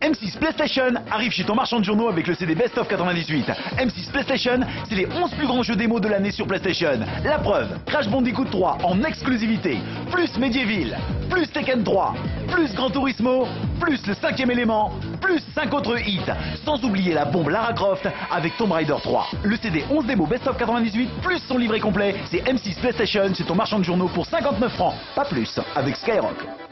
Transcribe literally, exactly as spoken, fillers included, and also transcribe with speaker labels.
Speaker 1: M six PlayStation arrive chez ton marchand de journaux avec le C D Best of quatre-vingt-dix-huit. M six PlayStation, c'est les onze plus grands jeux démo de l'année sur PlayStation. La preuve, Crash Bandicoot trois en exclusivité, plus Medieval, plus Tekken trois, plus Gran Turismo, plus le cinquième élément, plus cinq autres hits, sans oublier la bombe Lara Croft avec Tomb Raider trois. Le C D onze démo Best of quatre-vingt-dix-huit plus son livret complet, c'est M six PlayStation chez ton marchand de journaux pour cinquante-neuf francs, pas plus, avec Skyrock.